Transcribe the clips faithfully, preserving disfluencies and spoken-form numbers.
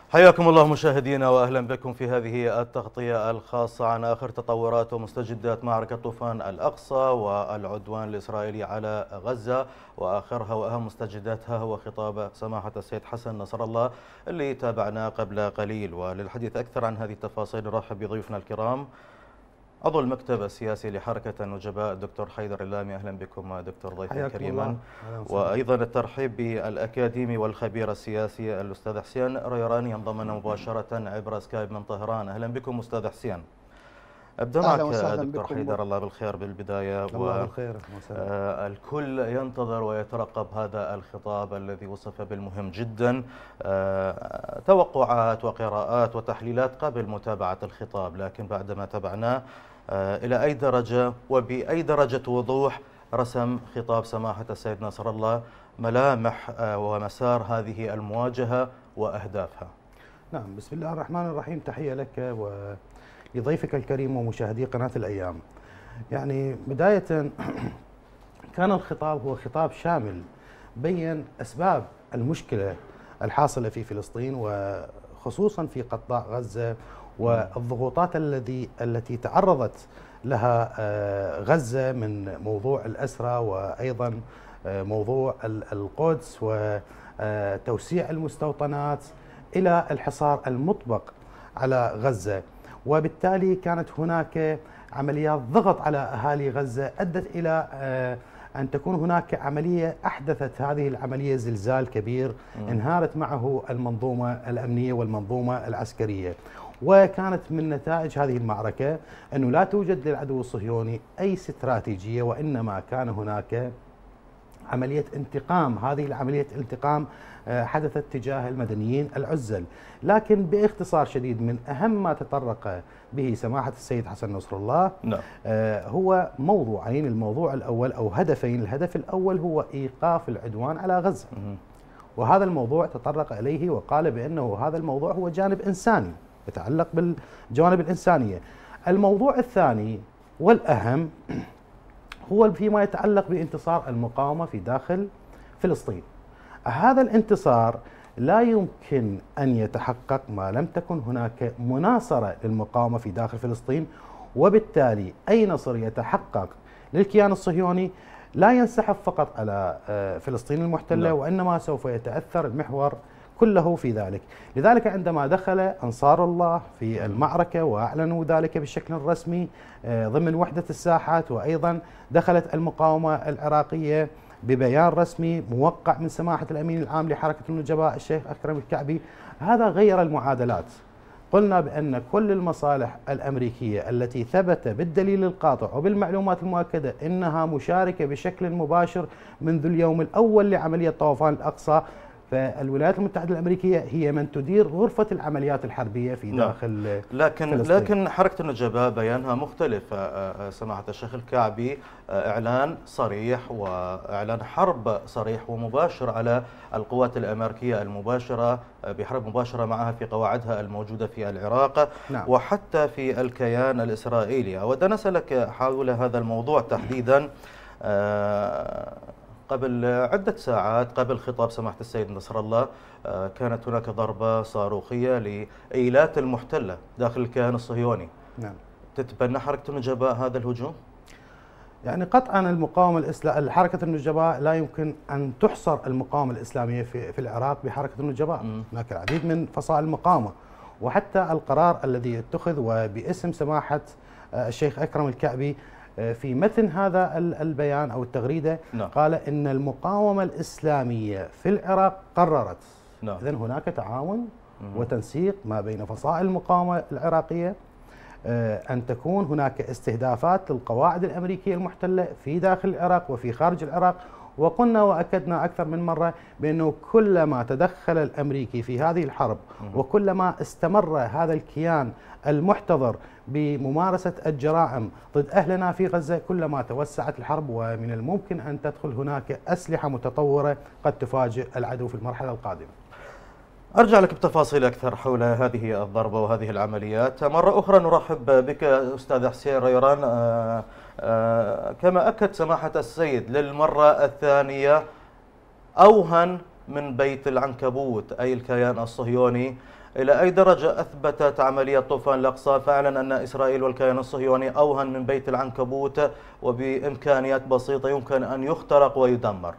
حياكم الله مشاهدينا واهلا بكم في هذه التغطيه الخاصه عن اخر تطورات ومستجدات معركه طوفان الاقصى والعدوان الاسرائيلي على غزه، واخرها واهم مستجداتها هو خطاب سماحه السيد حسن نصر الله اللي تابعناه قبل قليل. وللحديث اكثر عن هذه التفاصيل نرحب بضيوفنا الكرام، عضو المكتب السياسي لحركة النجباء الدكتور حيدر اللامي. أهلا بكم دكتور ضيفا كريما. وأيضا الترحيب بالأكاديمي والخبير السياسي الأستاذ حسين ريران ينضم لنا مباشرة عبر سكايب من طهران. أهلا بكم أستاذ حسين. أبدأ معك دكتور حيدر، الله بالخير بالبداية. الله بالخير. آه الكل ينتظر ويترقب هذا الخطاب الذي وصف بالمهم جدا. آه توقعات وقراءات وتحليلات قبل متابعة الخطاب، لكن بعدما تابعناه آه إلى أي درجة وبأي درجة وضوح رسم خطاب سماحة السيد نصر الله ملامح آه ومسار هذه المواجهة وأهدافها؟ نعم، بسم الله الرحمن الرحيم. تحية لك ولضيفك الكريم ومشاهدي قناة الأيام. يعني بداية كان الخطاب هو خطاب شامل، بين أسباب المشكلة الحاصلة في فلسطين وخصوصا في قطاع غزة والضغوطات الذي التي تعرضت لها غزة من موضوع الأسرى وأيضا موضوع القدس وتوسيع المستوطنات إلى الحصار المطبق على غزة. وبالتالي كانت هناك عمليات ضغط على أهالي غزة أدت إلى أن تكون هناك عملية أحدثت هذه العملية زلزال كبير انهارت معه المنظومة الأمنية والمنظومة العسكرية. وكانت من نتائج هذه المعركة أنه لا توجد للعدو الصهيوني أي استراتيجية، وإنما كان هناك عملية انتقام. هذه العملية الانتقام حدثت تجاه المدنيين العزل. لكن باختصار شديد، من أهم ما تطرق به سماحة السيد حسن نصر الله نعم. هو موضوعين. الموضوع الأول أو هدفين. الهدف الأول هو إيقاف العدوان على غزة، وهذا الموضوع تطرق إليه وقال بأنه هذا الموضوع هو جانب إنساني يتعلق بالجوانب الإنسانية. الموضوع الثاني والأهم هو فيما يتعلق بانتصار المقاومة في داخل فلسطين. هذا الانتصار لا يمكن أن يتحقق ما لم تكن هناك مناصرة للمقاومة في داخل فلسطين، وبالتالي أي نصر يتحقق للكيان الصهيوني لا ينسحب فقط على فلسطين المحتلة، وإنما سوف يتأثر المحور كله في ذلك. لذلك عندما دخل أنصار الله في المعركة وأعلنوا ذلك بشكل رسمي ضمن وحدة الساحات، وأيضا دخلت المقاومة العراقية ببيان رسمي موقع من سماحة الأمين العام لحركة النجباء الشيخ أكرم الكعبي، هذا غير المعادلات. قلنا بأن كل المصالح الأمريكية التي ثبت بالدليل القاطع وبالمعلومات المؤكدة أنها مشاركة بشكل مباشر منذ اليوم الأول لعملية طوفان الأقصى، فالولايات المتحدة الأمريكية هي من تدير غرفة العمليات الحربية في داخل لا. لكن فلسطين. لكن حركة النجباء بيانها مختلف سماحة الشيخ الكعبي، إعلان صريح وإعلان حرب صريح ومباشر على القوات الأمريكية المباشرة بحرب مباشرة معها في قواعدها الموجودة في العراق. نعم. وحتى في الكيان الإسرائيلي. أود أن أسألك حول هذا الموضوع تحديدا. آه قبل عدة ساعات قبل خطاب سماحة السيد نصر الله كانت هناك ضربة صاروخية لإيلات المحتلة داخل الكيان الصهيوني. نعم. تتبنى حركة النجباء هذا الهجوم؟ يعني قطعا المقاومة الإسلامية، حركة النجباء لا يمكن أن تحصر المقاومة الإسلامية في في العراق بحركة النجباء. هناك العديد من فصائل المقاومة، وحتى القرار الذي اتخذ وباسم سماحة الشيخ أكرم الكعبي في متن هذا البيان أو التغريدة نعم. قال إن المقاومة الإسلامية في العراق قررت. نعم. إذن هناك تعاون وتنسيق ما بين فصائل المقاومة العراقية أن تكون هناك استهدافات للقواعد الأمريكية المحتلة في داخل العراق وفي خارج العراق. وقلنا وأكدنا أكثر من مرة بأنه كلما تدخل الأمريكي في هذه الحرب وكلما استمر هذا الكيان المحتضر بممارسة الجرائم ضد أهلنا في غزة كلما توسعت الحرب، ومن الممكن أن تدخل هناك أسلحة متطورة قد تفاجئ العدو في المرحلة القادمة. أرجع لك بتفاصيل أكثر حول هذه الضربة وهذه العمليات. مرة أخرى نرحب بك أستاذ حسين ريران. آآ آآ كما أكد سماحة السيد للمرة الثانية، أوهن من بيت العنكبوت أي الكيان الصهيوني إلى أي درجة أثبتت عملية طوفان الأقصى فعلا أن إسرائيل والكيان الصهيوني أوهن من بيت العنكبوت وبإمكانيات بسيطة يمكن أن يخترق ويدمر؟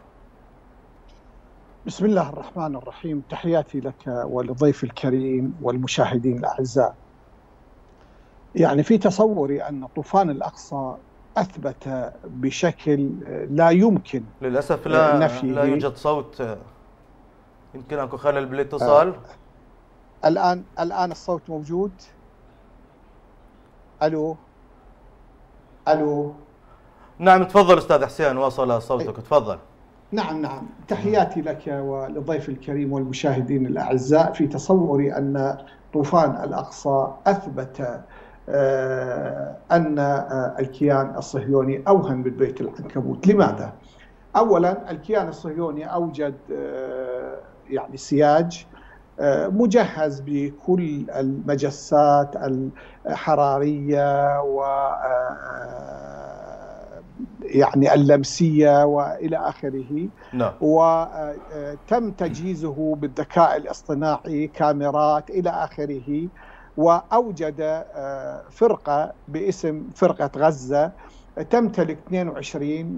بسم الله الرحمن الرحيم، تحياتي لك ولضيف الكريم والمشاهدين الأعزاء. يعني في تصوري أن طوفان الأقصى أثبت بشكل لا يمكن للأسف لا نفيه. لا يوجد صوت، يمكن أن يكون خلل بالاتصال. آه الآن الآن الصوت موجود. ألو ألو نعم تفضل أستاذ حسين، وصل صوتك، تفضل. نعم نعم تحياتي لك ولضيف الكريم والمشاهدين الأعزاء. في تصوري أن طوفان الأقصى أثبت أن الكيان الصهيوني أوهن من بيت العنكبوت. لماذا؟ أولا الكيان الصهيوني أوجد يعني سياج مجهز بكل المجسات الحرارية و يعني اللمسية وإلى آخره. نعم. وتم تجهيزه بالذكاء الاصطناعي، كاميرات إلى آخره. وأوجد فرقة باسم فرقة غزة تمتلك اثنين وعشرين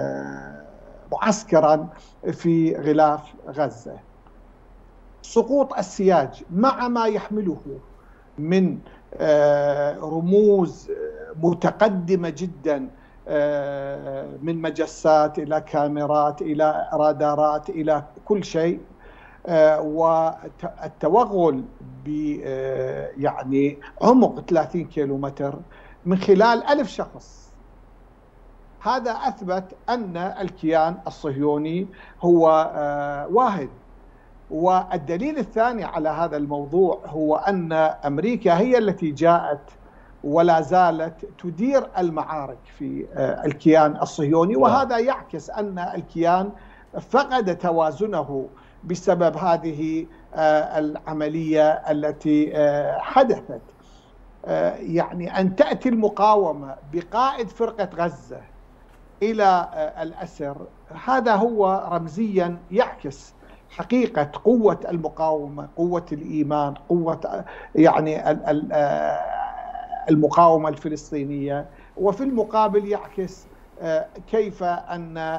معسكرا في غلاف غزة. سقوط السياج مع ما يحمله من رموز متقدمة جدا من مجسات إلى كاميرات إلى رادارات إلى كل شيء، والتوغل ب يعني عمق ثلاثين كيلومتر من خلال ألف شخص. هذا أثبت أن الكيان الصهيوني هو واحد. والدليل الثاني على هذا الموضوع هو أن أمريكا هي التي جاءت ولا زالت تدير المعارك في الكيان الصهيوني، وهذا يعكس أن الكيان فقد توازنه بسبب هذه العملية التي حدثت. يعني أن تأتي المقاومة بقائد فرقة غزة إلى الأسر، هذا هو رمزيا يعكس حقيقة قوة المقاومة، قوة الإيمان، قوة يعني المقاومة الفلسطينية. وفي المقابل يعكس كيف أن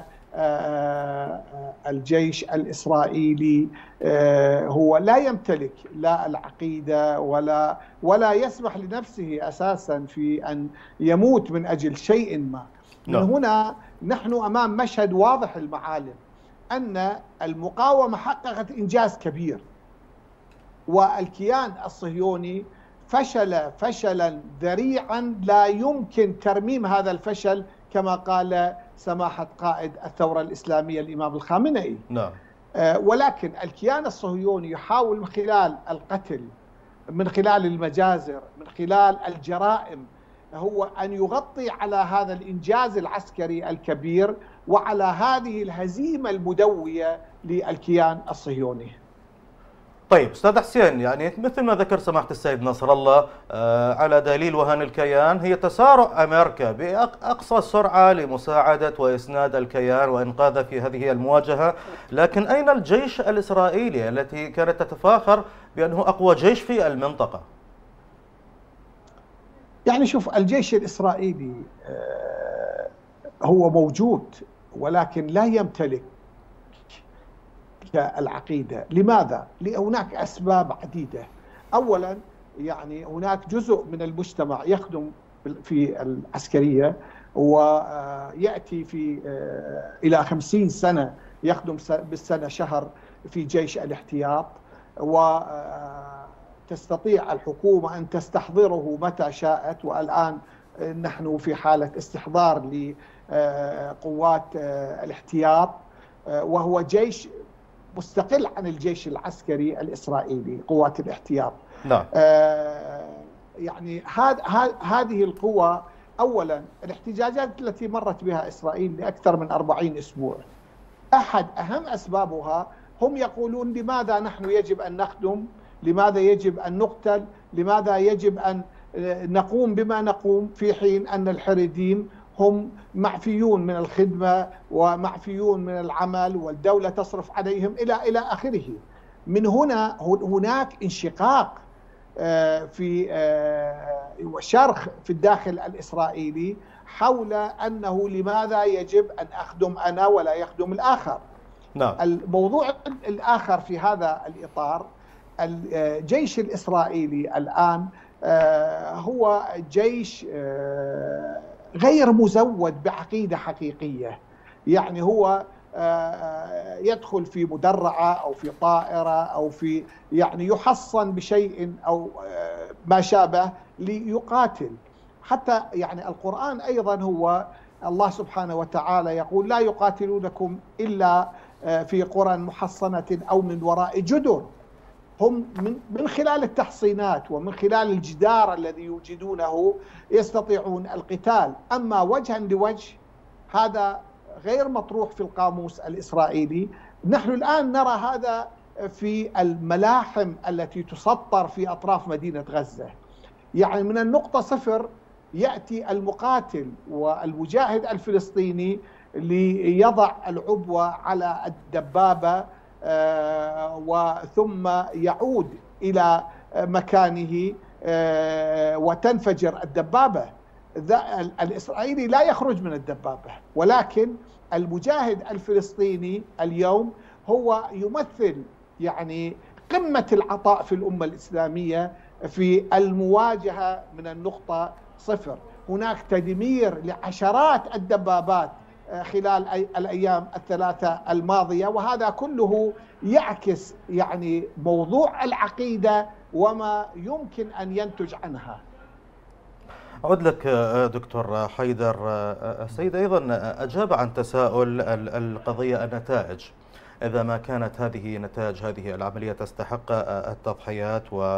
الجيش الإسرائيلي هو لا يمتلك لا العقيدة ولا ولا يسمح لنفسه أساسا في أن يموت من أجل شيء ما. من هنا نحن أمام مشهد واضح المعالم أن المقاومة حققت إنجاز كبير، والكيان الصهيوني فشل فشلا ذريعا لا يمكن ترميم هذا الفشل كما قال سماحة قائد الثورة الإسلامية الإمام الخامنئي. نعم. ولكن الكيان الصهيوني يحاول من خلال القتل، من خلال المجازر، من خلال الجرائم، هو أن يغطي على هذا الإنجاز العسكري الكبير وعلى هذه الهزيمة المدوية للكيان الصهيوني. طيب أستاذ حسين، يعني مثل ما ذكر سماحة السيد نصر الله على دليل وهن الكيان هي تسارع أمريكا بأقصى سرعة لمساعدة وإسناد الكيان وإنقاذه في هذه المواجهة، لكن أين الجيش الإسرائيلي التي كانت تتفاخر بأنه أقوى جيش في المنطقة؟ يعني شوف، الجيش الإسرائيلي هو موجود ولكن لا يمتلك العقيدة. لماذا؟ هناك أسباب عديدة. أولا يعني هناك جزء من المجتمع يخدم في العسكرية ويأتي في إلى خمسين سنة يخدم بالسنة شهر في جيش الاحتياط، وتستطيع الحكومة أن تستحضره متى شاءت. والآن نحن في حالة استحضار لقوات الاحتياط، وهو جيش مستقل عن الجيش العسكري الإسرائيلي، قوات الاحتياط. نعم. آه يعني هذ هذه القوى، أولا الاحتجاجات التي مرت بها إسرائيل لأكثر من أربعين أسبوع، أحد أهم أسبابها هم يقولون لماذا نحن يجب أن نخدم، لماذا يجب أن نقتل، لماذا يجب أن نقوم بما نقوم، في حين أن الحريديم هم معفيون من الخدمة ومعفيون من العمل والدولة تصرف عليهم إلى إلى آخره. من هنا هناك انشقاق في شرخ في الداخل الإسرائيلي حول أنه لماذا يجب أن أخدم أنا ولا يخدم الآخر. نعم. الموضوع الآخر في هذا الإطار، الجيش الإسرائيلي الآن هو جيش غير مزود بعقيدة حقيقية، يعني هو يدخل في مدرعة أو في طائرة أو في يعني يحصن بشيء أو ما شابه ليقاتل. حتى يعني القرآن أيضا هو الله سبحانه وتعالى يقول لا يقاتلونكم إلا في قرى محصنة أو من وراء جدر. هم من من خلال التحصينات ومن خلال الجدار الذي يوجدونه يستطيعون القتال، أما وجها لوجه هذا غير مطروح في القاموس الإسرائيلي. نحن الآن نرى هذا في الملاحم التي تسطر في أطراف مدينة غزة. يعني من النقطة صفر يأتي المقاتل والمجاهد الفلسطيني ليضع العبوة على الدبابة وثم يعود إلى مكانه وتنفجر الدبابة. الإسرائيلي لا يخرج من الدبابة، ولكن المجاهد الفلسطيني اليوم هو يمثل يعني قمة العطاء في الأمة الإسلامية في المواجهة من النقطة صفر. هناك تدمير لعشرات الدبابات خلال الأيام الثلاثة الماضية، وهذا كله يعكس يعني موضوع العقيدة وما يمكن أن ينتج عنها. أعود لك دكتور حيدر. السيد أيضا أجاب عن تساؤل القضية النتائج، إذا ما كانت هذه نتائج هذه العملية تستحق التضحيات،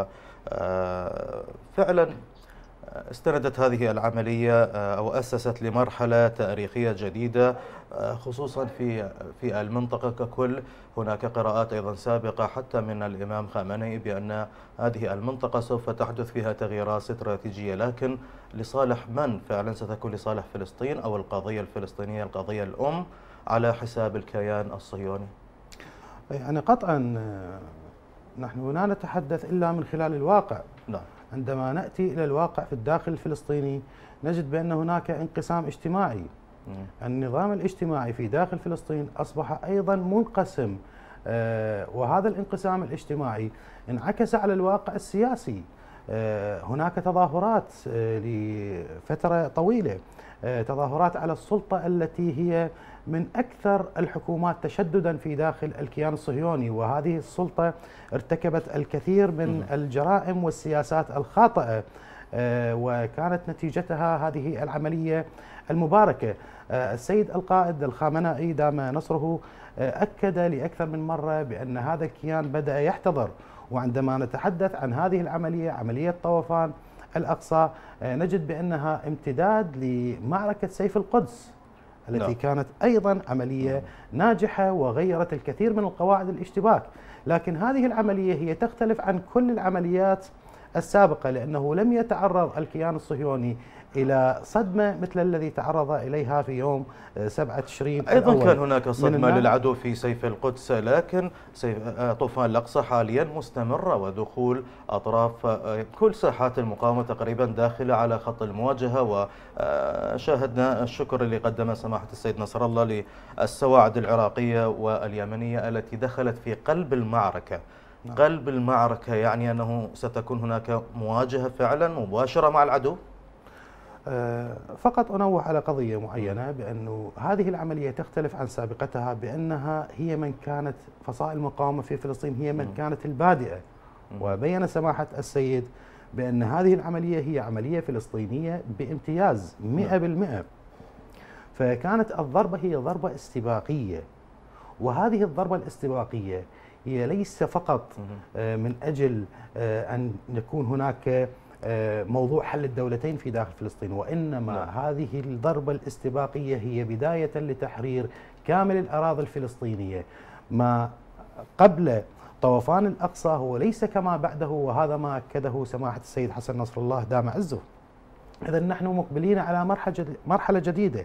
وفعلا استندت هذه العملية أو أسست لمرحلة تاريخية جديدة خصوصا في في المنطقة ككل. هناك قراءات أيضا سابقة حتى من الإمام خامنئي بأن هذه المنطقة سوف تحدث فيها تغييرات استراتيجية، لكن لصالح من فعلا ستكون؟ لصالح فلسطين أو القضية الفلسطينية القضية الأم على حساب الكيان الصهيوني؟ يعني قطعا نحن لا نتحدث إلا من خلال الواقع. نعم. عندما نأتي إلى الواقع في الداخل الفلسطيني نجد بأن هناك انقسام اجتماعي. م. النظام الاجتماعي في داخل فلسطين أصبح أيضا منقسم، آه وهذا الانقسام الاجتماعي انعكس على الواقع السياسي. آه هناك تظاهرات آه لفترة طويلة، آه تظاهرات على السلطة التي هي من أكثر الحكومات تشددا في داخل الكيان الصهيوني، وهذه السلطة ارتكبت الكثير من الجرائم والسياسات الخاطئة، وكانت نتيجتها هذه العملية المباركة. السيد القائد الخامنئي دام نصره أكد لأكثر من مرة بأن هذا الكيان بدأ يحتضر. وعندما نتحدث عن هذه العملية، عملية طوفان الأقصى، نجد بأنها امتداد لمعركة سيف القدس التي no. كانت أيضا عملية ناجحة وغيرت الكثير من القواعد الاشتباك. لكن هذه العملية هي تختلف عن كل العمليات السابقة، لأنه لم يتعرض الكيان الصهيوني إلى صدمة مثل الذي تعرض إليها في يوم سبعة تشرين. أيضا كان هناك صدمة للعدو في سيف القدس، لكن طوفان الأقصى حاليا مستمرة ودخول أطراف كل ساحات المقاومة تقريبا داخلة على خط المواجهة. وشاهدنا الشكر اللي قدمه سماحة السيد نصر الله للسواعد العراقية واليمنية التي دخلت في قلب المعركة. قلب المعركة يعني أنه ستكون هناك مواجهة فعلا مباشرة مع العدو. فقط أنوه على قضية معينة، بأن هذه العملية تختلف عن سابقتها، بأنها هي من كانت فصائل المقاومة في فلسطين هي من كانت البادئة. وبين سماحة السيد بأن هذه العملية هي عملية فلسطينية بامتياز مئة بالمئة. فكانت الضربة هي ضربة استباقية، وهذه الضربة الاستباقية هي ليس فقط من أجل أن يكون هناك موضوع حل الدولتين في داخل فلسطين، وإنما نعم. هذه الضربة الاستباقية هي بداية لتحرير كامل الأراضي الفلسطينية. ما قبل طوفان الأقصى هو ليس كما بعده، وهذا ما أكده سماحة السيد حسن نصر الله دام عزه. إذن نحن مقبلين على مرحلة مرحلة جديدة.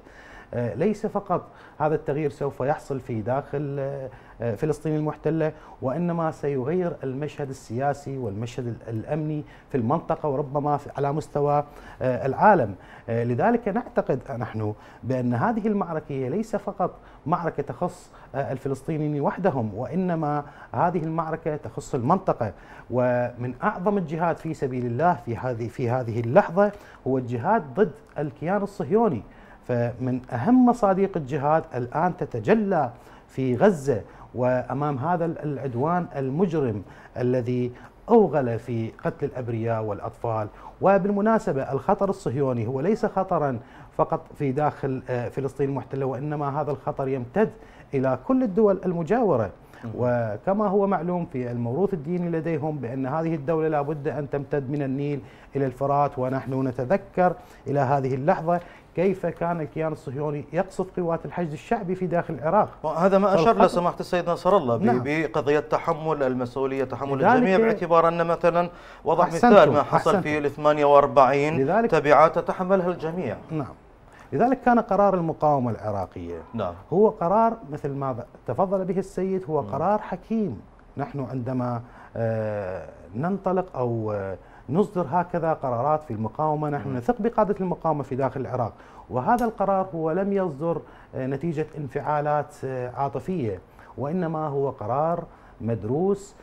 ليس فقط هذا التغيير سوف يحصل في داخل فلسطين المحتلة، وإنما سيغير المشهد السياسي والمشهد الأمني في المنطقة وربما على مستوى العالم. لذلك نعتقد نحن بأن هذه المعركة ليس فقط معركة تخص الفلسطينيين وحدهم، وإنما هذه المعركة تخص المنطقة. ومن أعظم الجهاد في سبيل الله في هذه في هذه اللحظة هو الجهاد ضد الكيان الصهيوني. فمن أهم مصادق الجهاد الآن تتجلى في غزة، وأمام هذا العدوان المجرم الذي أوغل في قتل الأبرياء والأطفال. وبالمناسبة الخطر الصهيوني هو ليس خطرا فقط في داخل فلسطين المحتلة، وإنما هذا الخطر يمتد إلى كل الدول المجاورة. وكما هو معلوم في الموروث الديني لديهم بأن هذه الدولة لا بد أن تمتد من النيل إلى الفرات، ونحن نتذكر إلى هذه اللحظة كيف كان الكيان الصهيوني يقصف قوات الحشد الشعبي في داخل العراق. وهذا ما أشار له سماحة السيد نصر الله نعم. بقضية تحمل المسؤولية، تحمل الجميع، باعتبار أن مثلا وضع مثال ما حصل أحسنتم. في الثمانية وأربعين تبعات تحملها الجميع. نعم. لذلك كان قرار المقاومة العراقية نعم. هو قرار مثل ما تفضل به السيد، هو قرار حكيم. نحن عندما ننطلق أو نصدر هكذا قرارات في المقاومة نحن نثق بقادة المقاومة في داخل العراق، وهذا القرار هو لم يصدر نتيجة انفعالات عاطفية، وإنما هو قرار مدروس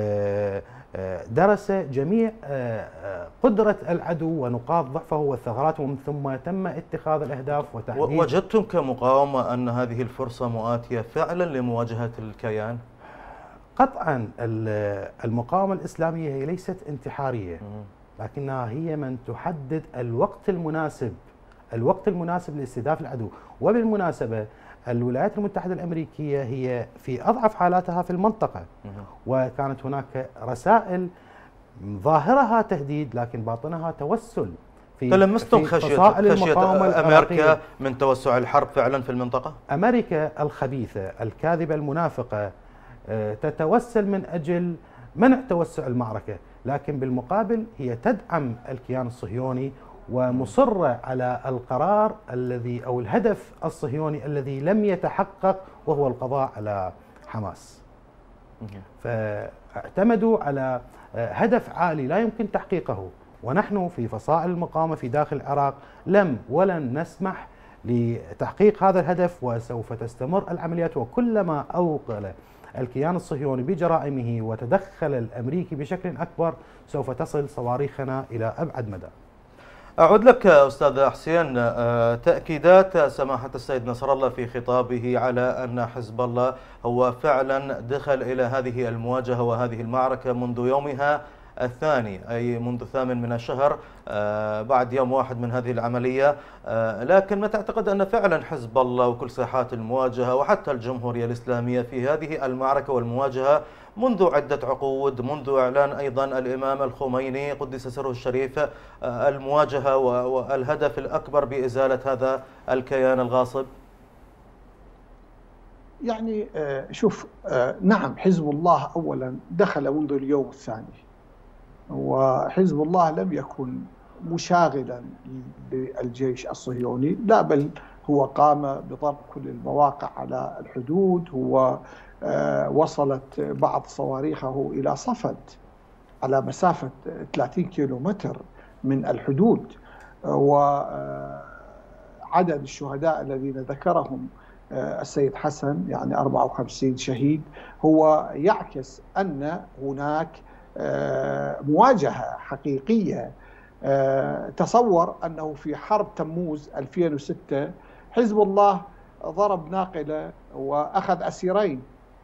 درس جميع قدرة العدو ونقاط ضعفه والثغرات، ومن ثم تم اتخاذ الأهداف وتحديد. وجدتم كمقاومة أن هذه الفرصة مؤاتية فعلا لمواجهة الكيان؟ قطعا المقاومة الإسلامية هي ليست انتحارية، لكنها هي من تحدد الوقت المناسب الوقت المناسب لاستهداف العدو. وبالمناسبة الولايات المتحدة الأمريكية هي في أضعف حالاتها في المنطقة، وكانت هناك رسائل ظاهرها تهديد لكن باطنها توسل. في تلمستم خشية, خشية أمريكا من توسع الحرب فعلا في المنطقة؟ أمريكا الخبيثة الكاذبة المنافقة تتوسل من أجل منع توسع المعركة، لكن بالمقابل هي تدعم الكيان الصهيوني ومصرة على القرار الذي أو الهدف الصهيوني الذي لم يتحقق، وهو القضاء على حماس. فاعتمدوا على هدف عالي لا يمكن تحقيقه، ونحن في فصائل المقاومة في داخل العراق لم ولن نسمح لتحقيق هذا الهدف، وسوف تستمر العمليات. وكلما أوغل الكيان الصهيوني بجرائمه وتدخل الأمريكي بشكل أكبر سوف تصل صواريخنا إلى أبعد مدى. أعود لك أستاذ حسين، تأكيدات سماحة السيد نصر الله في خطابه على أن حزب الله هو فعلا دخل إلى هذه المواجهة وهذه المعركة منذ يومها الثاني، أي منذ الثامن من الشهر بعد يوم واحد من هذه العملية. لكن ما تعتقد أن فعلا حزب الله وكل ساحات المواجهة وحتى الجمهورية الإسلامية في هذه المعركة والمواجهة منذ عدة عقود، منذ إعلان أيضا الإمام الخميني قدس سره الشريف المواجهة والهدف الأكبر بإزالة هذا الكيان الغاصب؟ يعني شوف، نعم حزب الله أولا دخل منذ اليوم الثاني، وحزب الله لم يكن مشاغلا بالجيش الصهيوني، لا بل هو قام بضرب كل المواقع على الحدود. هو وصلت بعض صواريخه إلى صفد على مسافة ثلاثين كيلومتر من الحدود، وعدد الشهداء الذين ذكرهم السيد حسن يعني أربعة وخمسين شهيد هو يعكس أن هناك مواجهة حقيقية. تصور أنه في حرب تموز ألفين وستة حزب الله ضرب ناقلة وأخذ أسيرين،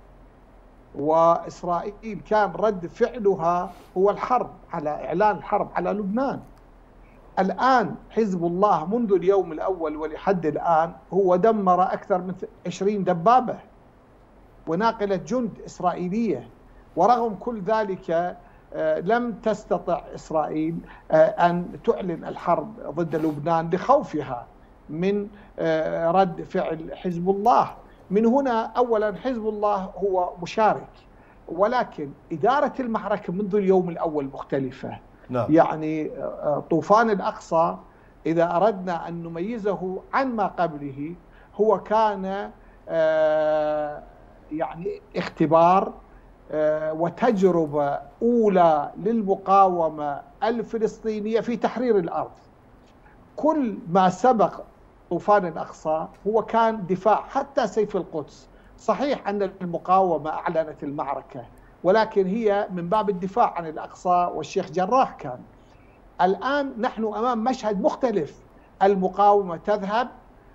وإسرائيل كان رد فعلها هو الحرب على إعلان الحرب على لبنان. الآن حزب الله منذ اليوم الأول ولحد الآن هو دمر أكثر من عشرين دبابة وناقلة جند إسرائيلية، ورغم كل ذلك لم تستطع إسرائيل أن تعلن الحرب ضد لبنان لخوفها من رد فعل حزب الله. من هنا أولا حزب الله هو مشارك، ولكن إدارة المعركة منذ اليوم الأول مختلفة. نعم. يعني طوفان الأقصى إذا أردنا أن نميزه عن ما قبله هو كان يعني اختبار وتجربة أولى للمقاومة الفلسطينية في تحرير الأرض. كل ما سبق طوفان الأقصى هو كان دفاع، حتى سيف القدس صحيح أن المقاومة أعلنت المعركة، ولكن هي من باب الدفاع عن الأقصى والشيخ جراح كان. الآن نحن أمام مشهد مختلف، المقاومة تذهب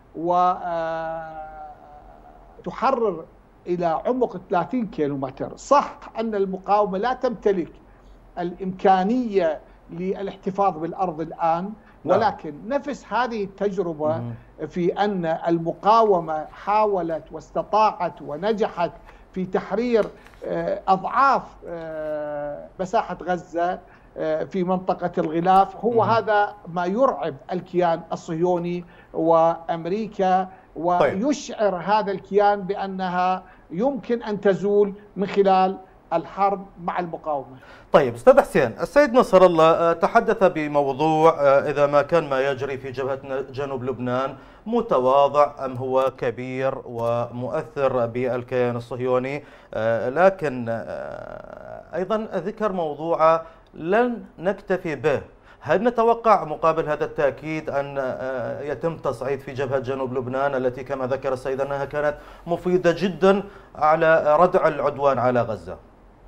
وتحرر إلى عمق ثلاثين كيلومتر. صح أن المقاومة لا تمتلك الإمكانية للاحتفاظ بالأرض الآن، ولكن نفس هذه التجربة في أن المقاومة حاولت واستطاعت ونجحت في تحرير أضعاف مساحة غزة في منطقة الغلاف، هو هذا ما يرعب الكيان الصهيوني وأمريكا، ويشعر هذا الكيان بأنها يمكن أن تزول من خلال الحرب مع المقاومة. طيب أستاذ حسين، السيد نصر الله تحدث بموضوع إذا ما كان ما يجري في جبهة جنوب لبنان متواضع أم هو كبير ومؤثر بالكيان الصهيوني، لكن أيضا ذكر موضوع لن نكتفي به. هل نتوقع مقابل هذا التأكيد أن يتم تصعيد في جبهة جنوب لبنان التي كما ذكر السيد أنها كانت مفيدة جدا على ردع العدوان على غزة؟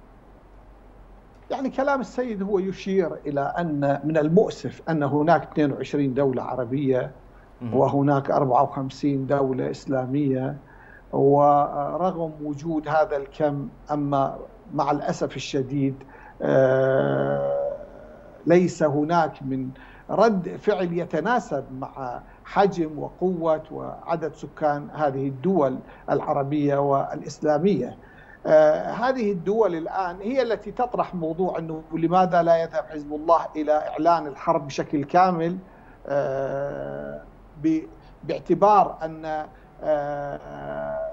يعني كلام السيد هو يشير إلى أن من المؤسف أن هناك اثنين وعشرين دولة عربية وهناك أربعة وخمسين دولة إسلامية، ورغم وجود هذا الكم أما مع الأسف الشديد ليس هناك من رد فعل يتناسب مع حجم وقوة وعدد سكان هذه الدول العربية والإسلامية. آه هذه الدول الآن هي التي تطرح موضوع أنه لماذا لا يذهب حزب الله إلى إعلان الحرب بشكل كامل، آه باعتبار أن آه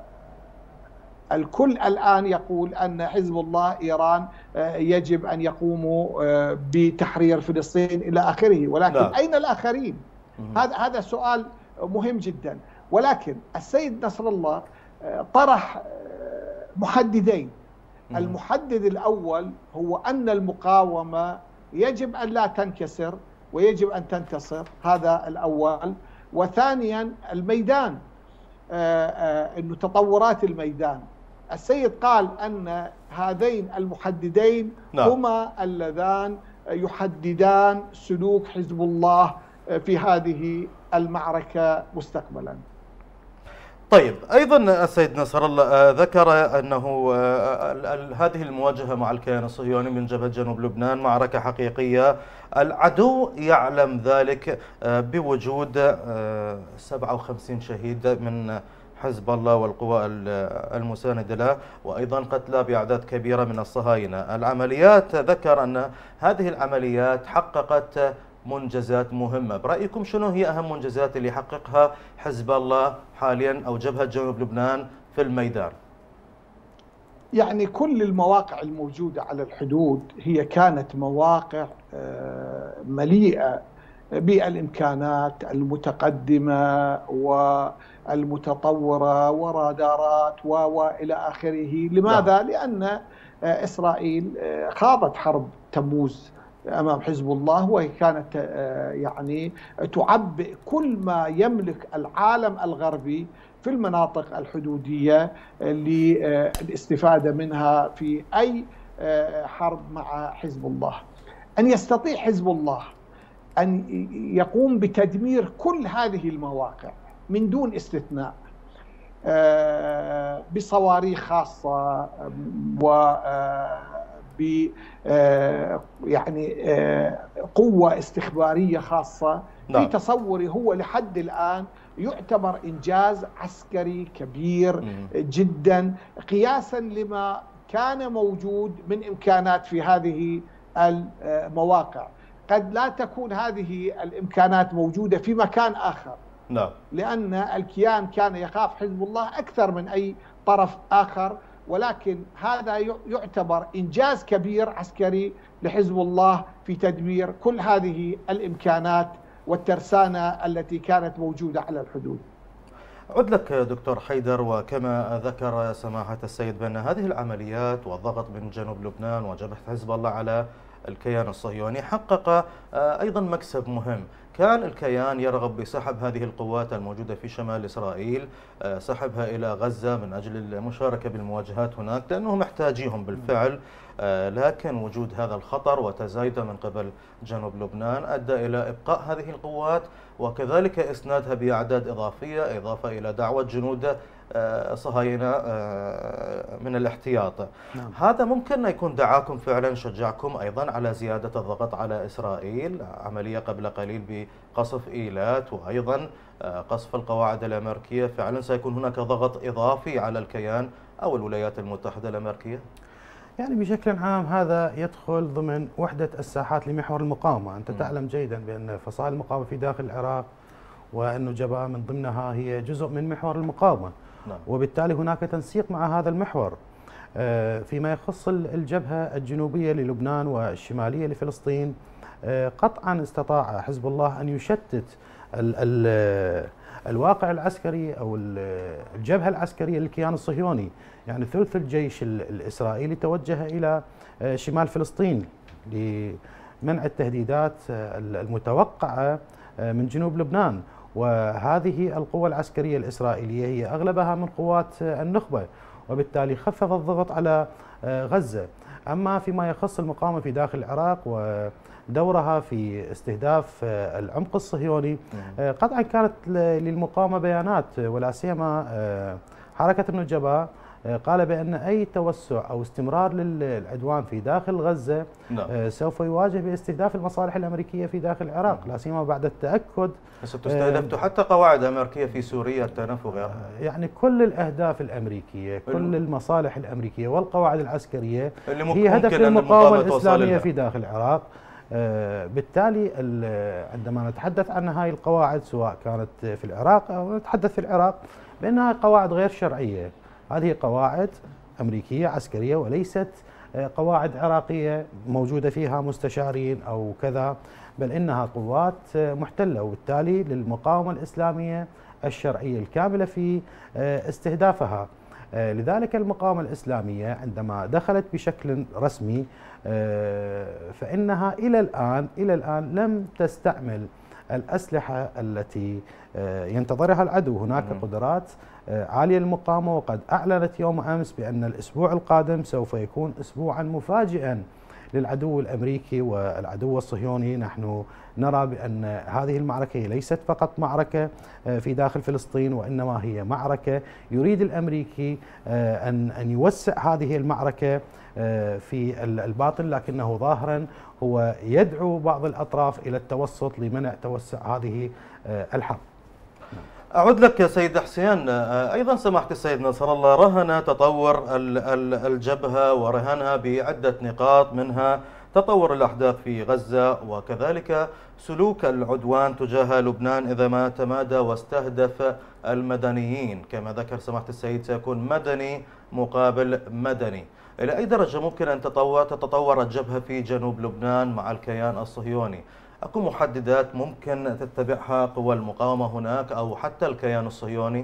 الكل الآن يقول أن حزب الله إيران يجب أن يقوموا بتحرير فلسطين إلى آخره، ولكن لا. أين الآخرين؟ هذا هذا سؤال مهم جدا. ولكن السيد نصر الله طرح محددين. المحدد الأول هو أن المقاومة يجب أن لا تنكسر ويجب أن تنتصر، هذا الأول. وثانيا الميدان، أنه تطورات الميدان. السيد قال أن هذين المحددين نعم. هما اللذان يحددان سلوك حزب الله في هذه المعركة مستقبلا. طيب أيضا السيد نصر الله ذكر أنه هذه المواجهة مع الكيان الصهيوني من جبهة جنوب لبنان معركة حقيقية، العدو يعلم ذلك بوجود سبعة وخمسين شهيد من حزب الله والقوى المساندة له، وأيضا قتلى بأعداد كبيرة من الصهاينة. العمليات ذكر أن هذه العمليات حققت منجزات مهمة. برأيكم شنو هي أهم منجزات اللي حققها حزب الله حاليا أو جبهة جنوب لبنان في الميدان؟ يعني كل المواقع الموجودة على الحدود هي كانت مواقع مليئة بالإمكانات المتقدمة والمتطورة ورادارات وإلى آخره. لماذا؟ لأن إسرائيل خاضت حرب تموز أمام حزب الله، وهي كانت يعني تعبئ كل ما يملك العالم الغربي في المناطق الحدودية للاستفادة منها في أي حرب مع حزب الله. أن يستطيع حزب الله أن يقوم بتدمير كل هذه المواقع من دون استثناء بصواريخ خاصة و ب يعني قوة استخبارية خاصة، في تصوري هو لحد الآن يعتبر إنجاز عسكري كبير جدا قياسا لما كان موجود من إمكانات في هذه المواقع. قد لا تكون هذه الإمكانات موجودة في مكان آخر، لا. لأن الكيان كان يخاف حزب الله أكثر من أي طرف آخر، ولكن هذا يعتبر إنجاز كبير عسكري لحزب الله في تدمير كل هذه الإمكانات والترسانة التي كانت موجودة على الحدود. أعود لك دكتور حيدر، وكما ذكر سماحة السيد بأن هذه العمليات والضغط من جنوب لبنان وجبهة حزب الله على الكيان الصهيوني حقق أيضا مكسب مهم. كان الكيان يرغب بسحب هذه القوات الموجودة في شمال إسرائيل، سحبها إلى غزة من أجل المشاركة بالمواجهات هناك لأنهم محتاجيهم بالفعل، لكن وجود هذا الخطر وتزايده من قبل جنوب لبنان أدى إلى إبقاء هذه القوات وكذلك إسنادها بأعداد إضافية، إضافة إلى دعوة جنود صهاينة من الاحتياط. نعم. هذا ممكن أن يكون دعاكم فعلا، شجعكم أيضا على زيادة الضغط على إسرائيل، عملية قبل قليل بقصف إيلات وأيضا قصف القواعد الأمريكية، فعلا سيكون هناك ضغط إضافي على الكيان أو الولايات المتحدة الأمريكية؟ يعني بشكل عام هذا يدخل ضمن وحدة الساحات لمحور المقاومة. أنت م. تعلم جيدا بأن فصائل المقاومة في داخل العراق وأن جبهة من ضمنها هي جزء من محور المقاومة. نعم. وبالتالي هناك تنسيق مع هذا المحور. فيما يخص الجبهة الجنوبية للبنان والشمالية لفلسطين، قطعا استطاع حزب الله أن يشتت ال ال الواقع العسكري أو الجبهة العسكرية للكيان الصهيوني. يعني ثلث الجيش الإسرائيلي توجه إلى شمال فلسطين لمنع التهديدات المتوقعة من جنوب لبنان، وهذه القوة العسكرية الإسرائيلية هي أغلبها من قوات النخبة، وبالتالي خفف الضغط على غزة. أما فيما يخص المقاومة في داخل العراق ودورها في استهداف العمق الصهيوني، قطعا كانت للمقاومة بيانات، ولا سيما حركة النجباء قال بأن أي توسع أو استمرار للعدوان في داخل غزة لا. سوف يواجه باستهداف المصالح الأمريكية في داخل العراق، لا سيما بعد التأكد. ستستهدف حتى قواعد أمريكية في سوريا، التنفذ، يعني كل الأهداف الأمريكية، كل المصالح الأمريكية والقواعد العسكرية هي هدف للمقاومة الإسلامية في داخل العراق. بالتالي عندما نتحدث عن هاي القواعد سواء كانت في العراق أو نتحدث في العراق بأنها قواعد غير شرعية، هذه قواعد أمريكية عسكرية وليست قواعد عراقية موجودة فيها مستشارين أو كذا، بل إنها قوات محتلة، وبالتالي للمقاومة الإسلامية الشرعية الكاملة في استهدافها. لذلك المقاومة الإسلامية عندما دخلت بشكل رسمي فإنها إلى الآن إلى الآن لم تستعمل الأسلحة التي ينتظرها العدو. هناك قدرات عالية للمقاومة، وقد أعلنت يوم أمس بأن الأسبوع القادم سوف يكون أسبوعا مفاجئا للعدو الأمريكي والعدو الصهيوني. نحن نرى بأن هذه المعركة ليست فقط معركة في داخل فلسطين، وإنما هي معركة يريد الأمريكي أن أن يوسع هذه المعركة في الباطن، لكنه ظاهرا هو يدعو بعض الأطراف إلى التوسط لمنع توسع هذه الحرب. أعود لك يا سيد حسين. أيضا سماحة السيد نصر الله رهن تطور الجبهة ورهنها بعدة نقاط، منها تطور الأحداث في غزة وكذلك سلوك العدوان تجاه لبنان إذا ما تمادى واستهدف المدنيين. كما ذكر سماحة السيد سيكون مدني مقابل مدني. إلى أي درجة ممكن أن تتطور الجبهة في جنوب لبنان مع الكيان الصهيوني؟ أكو محددات ممكن تتبعها قوى المقاومة هناك أو حتى الكيان الصهيوني؟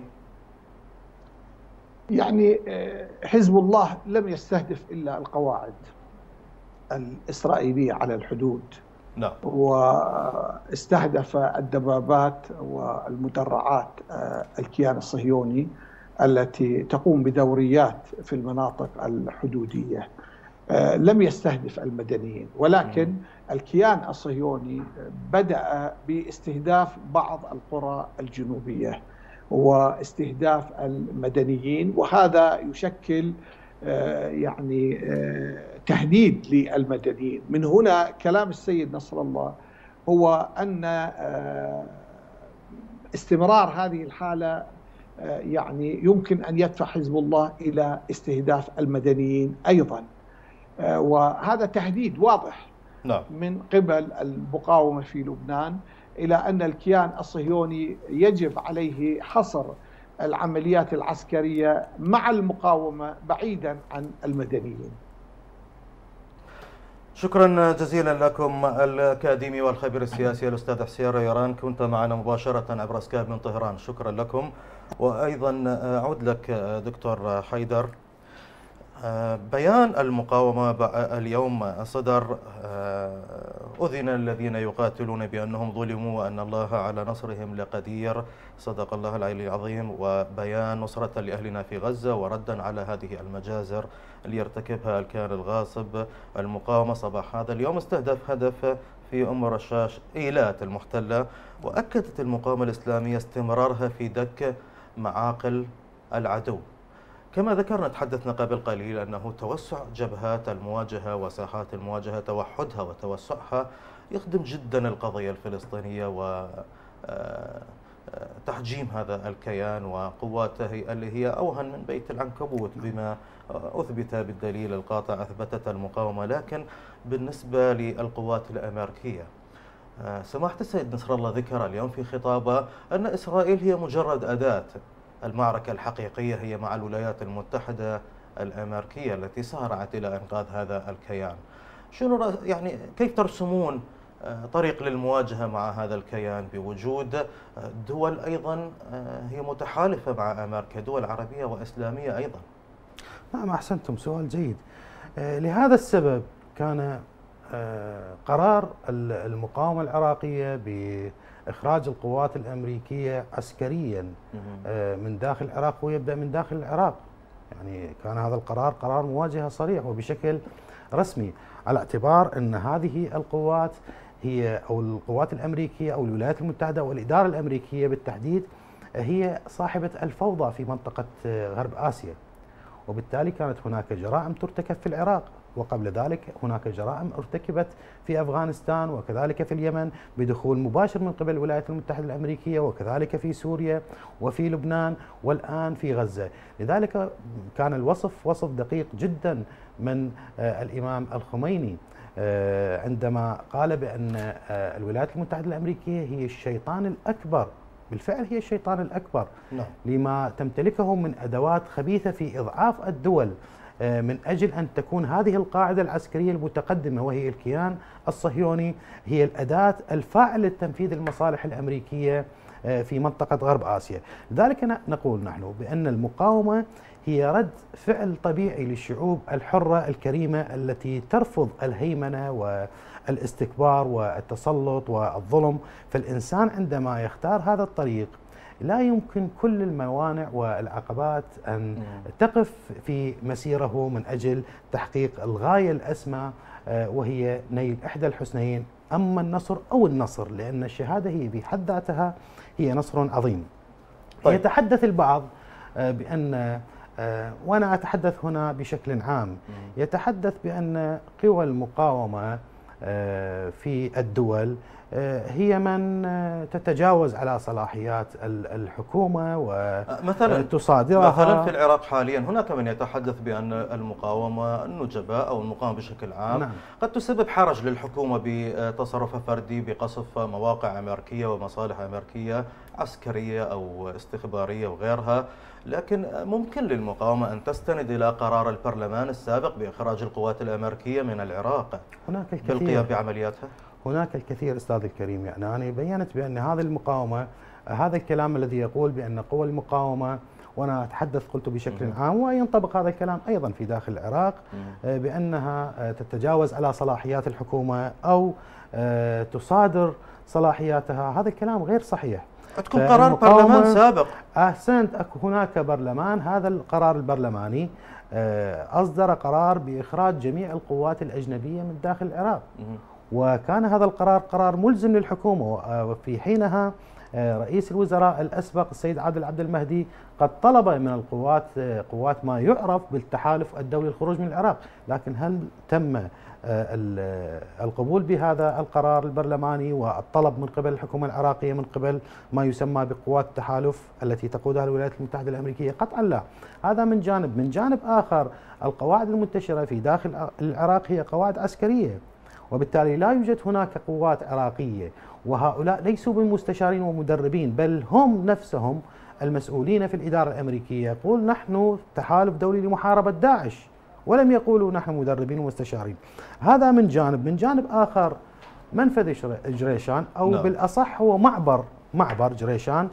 يعني حزب الله لم يستهدف إلا القواعد الإسرائيلية على الحدود. نعم. واستهدف الدبابات والمدرعات الكيان الصهيوني التي تقوم بدوريات في المناطق الحدودية. لم يستهدف المدنيين، ولكن الكيان الصهيوني بدأ باستهداف بعض القرى الجنوبية واستهداف المدنيين، وهذا يشكل يعني تهديد للمدنيين. من هنا كلام السيد نصر الله هو أن استمرار هذه الحالة يعني يمكن أن يدفع حزب الله إلى استهداف المدنيين أيضا، وهذا تهديد واضح نعم. من قبل المقاومة في لبنان إلى أن الكيان الصهيوني يجب عليه حصر العمليات العسكرية مع المقاومة بعيدا عن المدنيين. شكرا جزيلا لكم الأكاديمي والخبير السياسي الأستاذ حسين ريران، كنت معنا مباشرة عبر سكايب من طهران. شكرا لكم. وأيضا أعود لك دكتور حيدر، بيان المقاومة اليوم صدر، أذن الذين يقاتلون بأنهم ظلموا وأن الله على نصرهم لقدير، صدق الله العلي العظيم، وبيان نصرة لأهلنا في غزة وردا على هذه المجازر اللي يرتكبها الكيان الغاصب. المقاومة صباح هذا اليوم استهدف هدف في أم رشاش إيلات المحتلة، وأكدت المقاومة الإسلامية استمرارها في دك معاقل العدو. كما ذكرنا تحدثنا قبل قليل أنه توسع جبهات المواجهة وساحات المواجهة، توحدها وتوسعها يخدم جدا القضية الفلسطينية وتحجيم هذا الكيان وقواته اللي هي أوهن من بيت العنكبوت بما أثبت بالدليل القاطع أثبتت المقاومة. لكن بالنسبة للقوات الأمريكية، سماحة السيد نصر الله ذكر اليوم في خطابه أن إسرائيل هي مجرد أداة، المعركة الحقيقية هي مع الولايات المتحدة الأمريكية التي سارعت إلى إنقاذ هذا الكيان. شنو يعني كيف ترسمون طريق للمواجهة مع هذا الكيان بوجود دول أيضا هي متحالفة مع أمريكا، دول عربية وإسلامية أيضا؟ نعم أحسنتم، سؤال جيد. لهذا السبب كان قرار المقاومة العراقية بإخراج القوات الأمريكية عسكريا من داخل العراق، ويبدأ من داخل العراق. يعني كان هذا القرار قرار مواجهة صريح وبشكل رسمي، على اعتبار أن هذه القوات هي أو القوات الأمريكية أو الولايات المتحدة والإدارة الأمريكية بالتحديد هي صاحبة الفوضى في منطقة غرب آسيا، وبالتالي كانت هناك جرائم ترتكب في العراق، وقبل ذلك هناك جرائم ارتكبت في أفغانستان وكذلك في اليمن بدخول مباشر من قبل الولايات المتحدة الأمريكية، وكذلك في سوريا وفي لبنان والآن في غزة. لذلك كان الوصف وصف دقيق جدا من الإمام الخميني عندما قال بأن الولايات المتحدة الأمريكية هي الشيطان الأكبر. بالفعل هي الشيطان الأكبر نعم. لما تمتلكه من أدوات خبيثة في إضعاف الدول، من أجل أن تكون هذه القاعدة العسكرية المتقدمة وهي الكيان الصهيوني هي الأداة الفاعلة لتنفيذ المصالح الأمريكية في منطقة غرب آسيا. لذلك نقول نحن بأن المقاومة هي رد فعل طبيعي للشعوب الحرة الكريمة التي ترفض الهيمنة والاستكبار والتسلط والظلم. فالإنسان عندما يختار هذا الطريق لا يمكن كل الموانع والعقبات أن تقف في مسيره من أجل تحقيق الغاية الأسمى وهي نيل إحدى الحسنيين، أما النصر أو النصر، لأن الشهادة هي بحد ذاتها هي نصر عظيم. طيب. يتحدث البعض بأن، وأنا أتحدث هنا بشكل عام، يتحدث بأن قوى المقاومة في الدول هي من تتجاوز على صلاحيات الحكومة وتصادرها. مثلا في العراق حاليا هناك من يتحدث بأن المقاومة النجباء أو المقاومة بشكل عام نعم. قد تسبب حرج للحكومة بتصرف فردي بقصف مواقع أمريكية ومصالح أمريكية عسكرية أو استخبارية وغيرها، لكن ممكن للمقاومة أن تستند إلى قرار البرلمان السابق بإخراج القوات الأمريكية من العراق هناك الكثير بالقيام بعملياتها. هناك الكثير أستاذ الكريم، يعني أنا بينت بأن هذه المقاومة، هذا الكلام الذي يقول بأن قوى المقاومة، وأنا أتحدث قلت بشكل عام وينطبق هذا الكلام أيضا في داخل العراق، بأنها تتجاوز على صلاحيات الحكومة أو تصادر صلاحياتها، هذا الكلام غير صحيح. عندكم قرار برلمان سابق. أحسنت، هناك برلمان، هذا القرار البرلماني أصدر قرار بإخراج جميع القوات الأجنبية من داخل العراق، وكان هذا القرار قرار ملزم للحكومة. وفي حينها رئيس الوزراء الأسبق السيد عادل عبد المهدي قد طلب من القوات قوات ما يعرف بالتحالف الدولي الخروج من العراق، لكن هل تم القبول بهذا القرار البرلماني والطلب من قبل الحكومة العراقية من قبل ما يسمى بقوات التحالف التي تقودها الولايات المتحدة الأمريكية؟ قطعا لا. هذا من جانب. من جانب آخر القواعد المنتشرة في داخل العراق هي قواعد عسكرية، وبالتالي لا يوجد هناك قوات عراقية، وهؤلاء ليسوا بمستشارين ومدربين، بل هم نفسهم المسؤولين في الإدارة الأمريكية يقول نحن تحالف دولي لمحاربة داعش، ولم يقولوا نحن مدربين ومستشارين. هذا من جانب. من جانب آخر منفذ جريشان أو نعم. بالأصح هو معبر معبر جريشان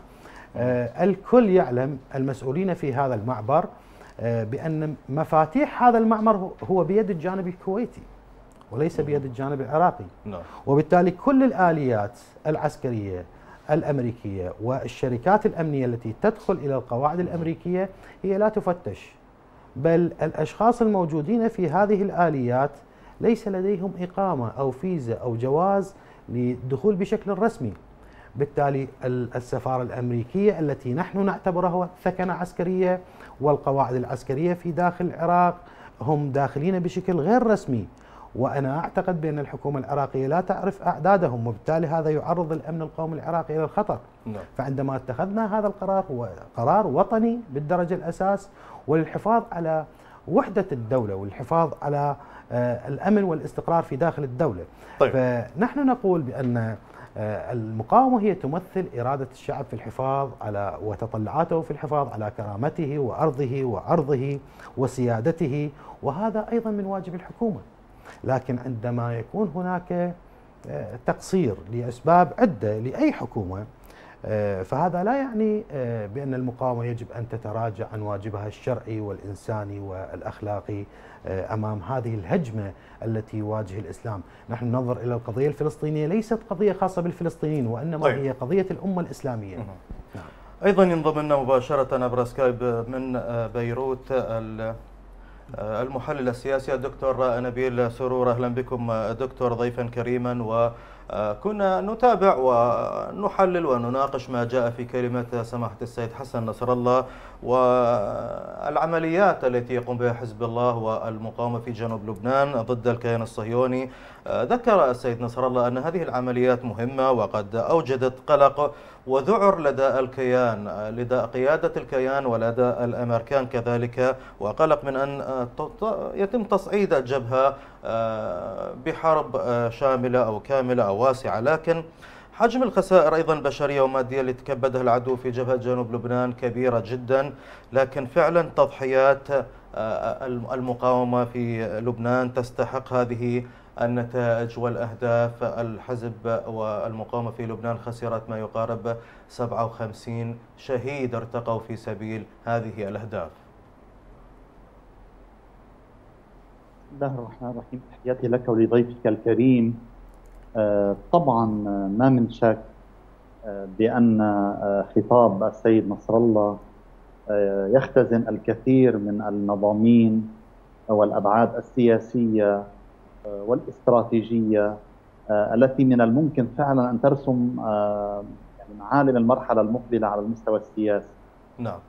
آه الكل يعلم المسؤولين في هذا المعبر آه بأن مفاتيح هذا المعبر هو بيد الجانب الكويتي وليس بيد الجانب العراقي. وبالتالي كل الآليات العسكرية الأمريكية والشركات الأمنية التي تدخل إلى القواعد الأمريكية هي لا تفتش، بل الأشخاص الموجودين في هذه الآليات ليس لديهم إقامة أو فيزا أو جواز للدخول بشكل رسمي. بالتالي السفارة الأمريكية التي نحن نعتبرها ثكنة عسكرية والقواعد العسكرية في داخل العراق هم داخلين بشكل غير رسمي، وأنا أعتقد بأن الحكومة العراقية لا تعرف أعدادهم، وبالتالي هذا يعرض الأمن القومي العراقي إلى الخطر. نعم. فعندما اتخذنا هذا القرار هو قرار وطني بالدرجة الأساس، وللحفاظ على وحدة الدولة والحفاظ على الأمن والاستقرار في داخل الدولة. طيب. فنحن نقول بأن المقاومة هي تمثل إرادة الشعب في الحفاظ على وتطلعاته في الحفاظ على كرامته وأرضه وعرضه وسيادته، وهذا أيضا من واجب الحكومة. لكن عندما يكون هناك تقصير لأسباب عدة لأي حكومة، فهذا لا يعني بأن المقاومة يجب أن تتراجع عن واجبها الشرعي والإنساني والأخلاقي أمام هذه الهجمة التي يواجه الإسلام. نحن ننظر إلى القضية الفلسطينية ليست قضية خاصة بالفلسطينيين، وإنما طيب. هي قضية الأمة الإسلامية. نعم. أيضا ينضم لنا مباشرة عبر سكايب من بيروت المحلل السياسي الدكتور نبيل سرور. أهلا بكم دكتور ضيفا كريما، وكنا نتابع ونحلل ونناقش ما جاء في كلمة سماحة السيد حسن نصر الله والعمليات التي يقوم بها حزب الله والمقاومة في جنوب لبنان ضد الكيان الصهيوني. ذكر السيد نصر الله أن هذه العمليات مهمة وقد أوجدت قلق وذعر لدى الكيان، لدى قيادة الكيان ولدى الأمريكان كذلك، وقلق من أن يتم تصعيد الجبهة بحرب شاملة أو كاملة أو واسعة. لكن حجم الخسائر أيضا البشرية ومادية اللي تكبدها العدو في جبهة جنوب لبنان كبيرة جدا، لكن فعلا تضحيات المقاومة في لبنان تستحق هذه النتائج والأهداف. الحزب والمقاومة في لبنان خسرت ما يقارب سبعة وخمسين شهيد ارتقوا في سبيل هذه الأهداف. بسم الله الرحمن الرحيم. تحياتي لك ولضيفك الكريم. طبعا ما من شك بأن خطاب السيد نصر الله يختزن الكثير من المضامين والأبعاد السياسية والاستراتيجية التي من الممكن فعلا أن ترسم معالم المرحلة المقبلة على المستوى السياسي. نعم.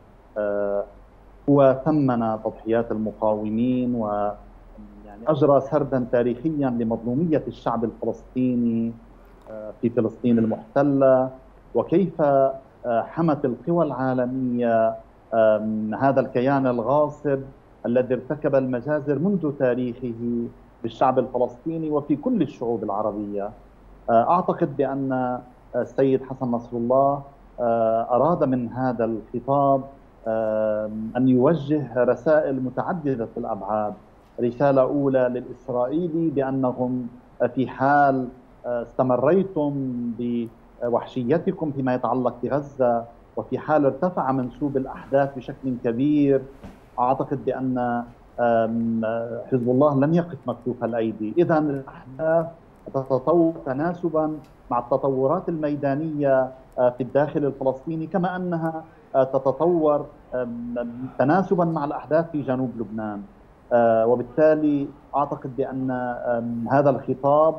هو ثمن تضحيات المقاومين و يعني أجرى سردا تاريخيا لمظلومية الشعب الفلسطيني في فلسطين المحتلة، وكيف حمت القوى العالمية هذا الكيان الغاصب الذي ارتكب المجازر منذ تاريخه بالشعب الفلسطيني وفي كل الشعوب العربية. أعتقد بأن السيد حسن نصر الله أراد من هذا الخطاب أن يوجه رسائل متعددة الأبعاد. رسالة أولى للإسرائيلي بأنهم في حال استمريتم بوحشيتكم فيما يتعلق بغزة وفي حال ارتفع منسوب الأحداث بشكل كبير، أعتقد بأن حزب الله لن يقف مكتوف الأيدي. إذا الأحداث تتطور تناسبا مع التطورات الميدانية في الداخل الفلسطيني، كما أنها تتطور تناسبا مع الأحداث في جنوب لبنان. وبالتالي أعتقد بأن هذا الخطاب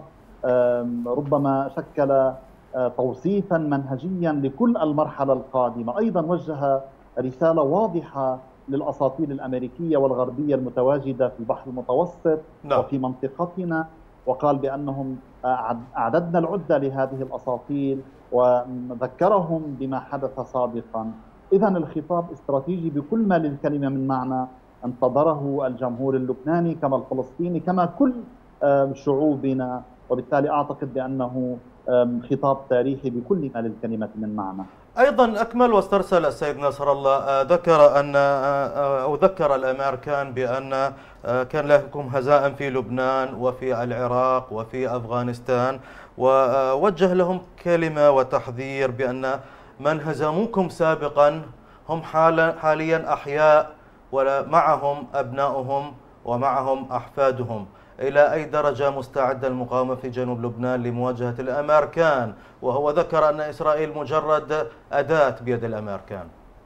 ربما شكل توصيفا منهجيا لكل المرحلة القادمة. أيضا وجه رسالة واضحة للأساطيل الأمريكية والغربية المتواجدة في البحر المتوسط لا. وفي منطقتنا، وقال بأنهم أعددنا العدة لهذه الأساطيل وذكرهم بما حدث سابقا. إذا الخطاب استراتيجي بكل ما للكلمة من معنى انتظره الجمهور اللبناني كما الفلسطيني كما كل شعوبنا، وبالتالي أعتقد بأنه خطاب تاريخي بكل ما للكلمة من معنى. أيضا أكمل واسترسل السيد نصر الله ذكر أن أو ذكر الأمريكان بأن كان لكم هزائم في لبنان وفي العراق وفي أفغانستان، ووجه لهم كلمة وتحذير بأن من هزموكم سابقا هم حاليا أحياء ومعهم أبنائهم ومعهم أحفادهم. إلى أي درجة مستعدة المقاومة في جنوب لبنان لمواجهة الأمريكان؟ وهو ذكر أن إسرائيل مجرد أداة بيد الأمريكان.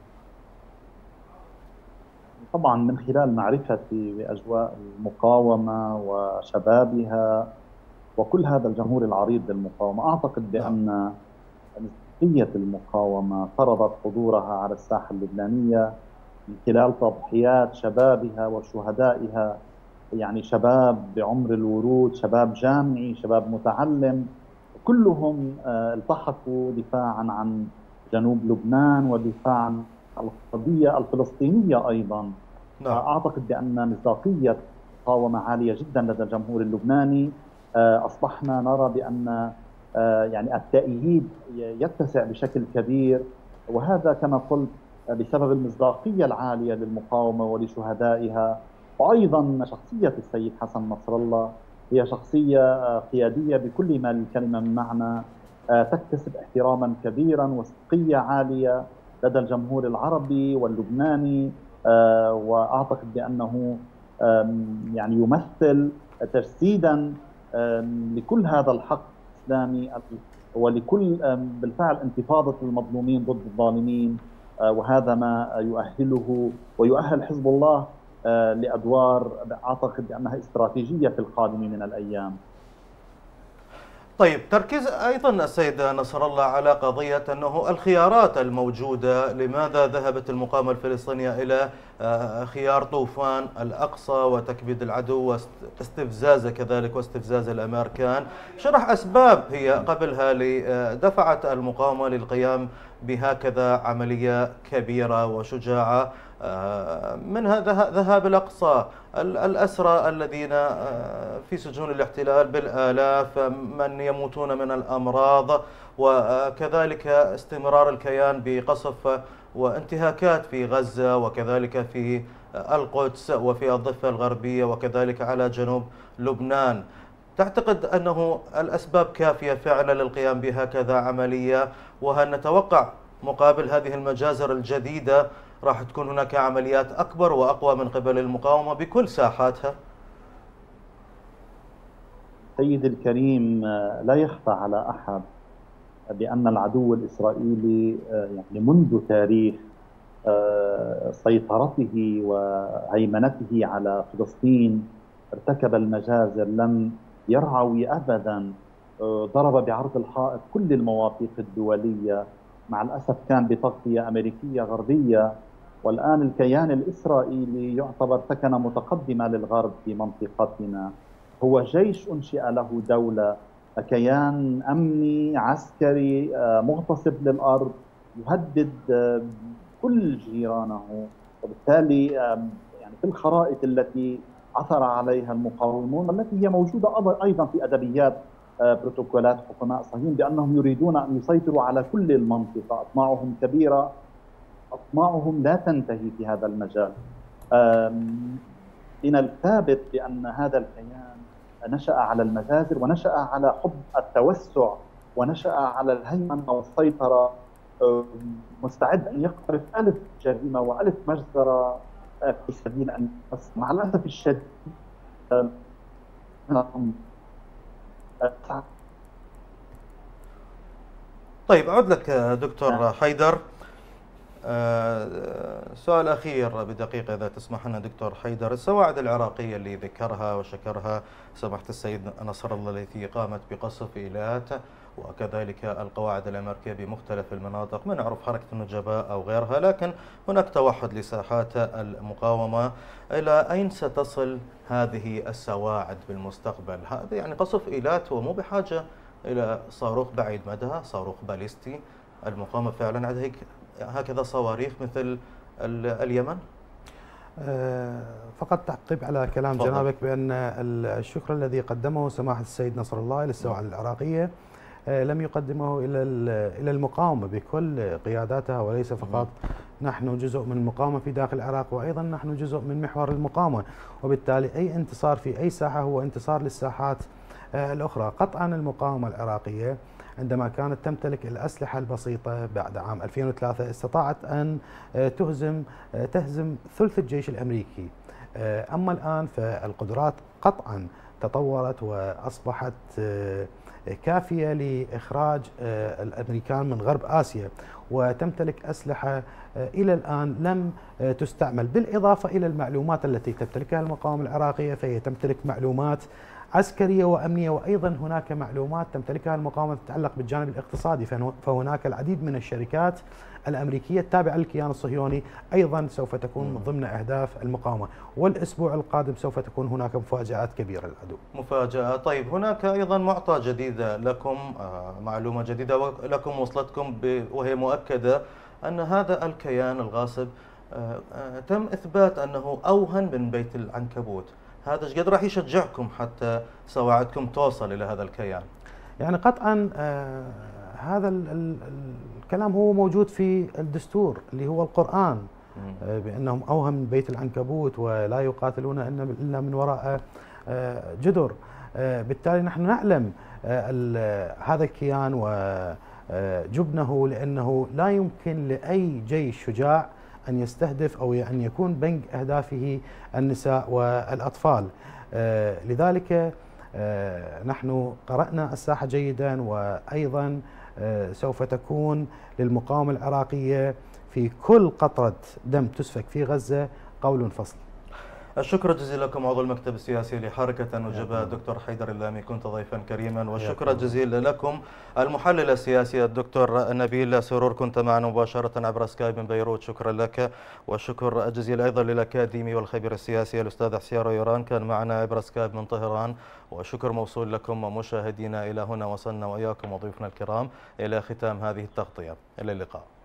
طبعا من خلال معرفتي بأجواء المقاومة وشبابها وكل هذا الجمهور العريض للمقاومة، أعتقد بأن مصداقية المقاومة فرضت حضورها على الساحة اللبنانية من خلال تضحيات شبابها وشهدائها، يعني شباب بعمر الورود، شباب جامعي، شباب متعلم، كلهم التحقوا دفاعا عن جنوب لبنان ودفاعا عن القضية الفلسطينية أيضا. نعم. أعتقد بأن مصداقية المقاومة عالية جدا لدى الجمهور اللبناني. أصبحنا نرى بأن يعني التأييد يتسع بشكل كبير، وهذا كما قلت بسبب المصداقية العالية للمقاومة ولشهدائها. وأيضا شخصية السيد حسن نصر الله هي شخصية قيادية بكل ما للكلمة من معنى، تكتسب احتراما كبيرا وثقية عالية لدى الجمهور العربي واللبناني، وأعتقد بأنه يعني يمثل تجسيدا لكل هذا الحق الإسلامي ولكل بالفعل انتفاضة المظلومين ضد الظالمين، وهذا ما يؤهله ويؤهل حزب الله لأدوار أعتقد بأنها استراتيجية في القادم من الأيام. طيب، تركيز أيضا السيد نصر الله على قضية أنه الخيارات الموجودة، لماذا ذهبت المقاومة الفلسطينية إلى خيار طوفان الأقصى وتكبيد العدو واستفزازه كذلك واستفزاز الأمريكان؟ شرح أسباب هي قبلها دفعت المقاومة للقيام بهكذا عملية كبيرة وشجاعة، منها ذهاب الأقصى، الأسرى الذين في سجون الاحتلال بالآلاف، من يموتون من الأمراض، وكذلك استمرار الكيان بقصف وانتهاكات في غزة وكذلك في القدس وفي الضفة الغربية وكذلك على جنوب لبنان. تعتقد أنه الأسباب كافية فعلا للقيام بهكذا عملية؟ وهل نتوقع مقابل هذه المجازر الجديدة راح تكون هناك عمليات أكبر وأقوى من قبل المقاومة بكل ساحاتها؟ سيدي الكريم، لا يخفى على أحد بأن العدو الإسرائيلي يعني منذ تاريخ سيطرته وهيمنته على فلسطين ارتكب المجازر لم يرعوي أبدا، ضرب بعرض الحائط كل المواثيق الدولية، مع الأسف كان بتغطية أمريكية غربية، والآن الكيان الإسرائيلي يعتبر سكنة متقدمة للغرب في منطقتنا. هو جيش أنشئ له دولة، كيان أمني عسكري مغتصب للأرض، يهدد كل جيرانه، وبالتالي يعني في الخرائط التي عثر عليها المقاومون والتي هي موجودة أيضا في أدبيات بروتوكولات حكماء صهيون بأنهم يريدون أن يسيطروا على كل المنطقة. أطماعهم كبيرة، أطماعهم لا تنتهي في هذا المجال. من الثابت بأن هذا الكيان نشأ على المجازر ونشأ على حب التوسع ونشأ على الهيمنة والسيطرة، مستعد أن يقترف ألف جريمة وألف مجزرة في سبيل أن بس مع الأسف الشديد. طيب، أعود لك دكتور حيدر. سؤال أخير بدقيقة إذا تسمح لنا دكتور حيدر. السواعد العراقية اللي ذكرها وشكرها سماحة السيد نصر الله التي قامت بقصف إيلات وكذلك القواعد الأمريكية بمختلف المناطق، ما نعرف حركة النجباء أو غيرها، لكن هناك توحد لساحات المقاومة. إلى أين ستصل هذه السواعد بالمستقبل؟ هذا يعني قصف إيلات هو مو بحاجة إلى صاروخ بعيد مدى، صاروخ باليستي. المقاومة فعلا عندها هكذا صواريخ مثل اليمن؟ فقط تعقيب على كلام فضل. جنابك بأن الشكر الذي قدمه سماحة السيد نصر الله للسواعد العراقية لم يقدمه إلى إلى المقاومة بكل قياداتها، وليس فقط نحن جزء من المقاومة في داخل العراق، وأيضا نحن جزء من محور المقاومة، وبالتالي أي انتصار في أي ساحة هو انتصار للساحات الأخرى. قطعا المقاومة العراقية عندما كانت تمتلك الأسلحة البسيطة بعد عام ألفين وثلاثة استطاعت أن تهزم تهزم ثلث الجيش الأمريكي. أما الآن فالقدرات قطعا تطورت وأصبحت كافية لإخراج الأمريكان من غرب آسيا، وتمتلك أسلحة إلى الآن لم تستعمل، بالإضافة إلى المعلومات التي تمتلكها المقاومة العراقية، فهي تمتلك معلومات عسكرية وأمنية، وأيضا هناك معلومات تمتلكها المقاومة تتعلق بالجانب الاقتصادي، فهناك العديد من الشركات الأمريكية التابعة للكيان الصهيوني أيضا سوف تكون من ضمن أهداف المقاومة. والأسبوع القادم سوف تكون هناك مفاجآت كبيرة للعدو. مفاجأة. طيب هناك أيضا معطى جديدة لكم، معلومة جديدة لكم وصلتكم وهي مؤكدة أن هذا الكيان الغاصب تم إثبات أنه أوهن من بيت العنكبوت. هذا ايش قد راح يشجعكم حتى سواعدكم توصل إلى هذا الكيان؟ يعني قطعا آه هذا ال ال الكلام هو موجود في الدستور اللي هو القرآن، آه بأنهم أوهم من بيت العنكبوت ولا يقاتلون إلا من وراء آه جدر. آه بالتالي نحن نعلم آه هذا الكيان وجبنه، لأنه لا يمكن لأي جيش شجاع أن يستهدف أو أن يكون بنك أهدافه النساء والأطفال. آه لذلك آه نحن قرأنا الساحة جيدا، وأيضا آه سوف تكون للمقاومة العراقية في كل قطرة دم تسفك في غزة قول فصل. الشكر الجزيل لكم عضو المكتب السياسي لحركة النجباء دكتور حيدر اللامي، كنت ضيفا كريما. والشكر الجزيل لكم المحلل السياسي الدكتور نبيل سرور، كنت معنا مباشرة عبر سكايب من بيروت، شكرا لك. والشكر الجزيل أيضا للأكاديمي والخبير السياسي الأستاذ حسيار يوران، كان معنا عبر سكايب من طهران. وشكر موصول لكم مشاهدينا. إلى هنا وصلنا وإياكم وضيوفنا الكرام إلى ختام هذه التغطية. إلى اللقاء.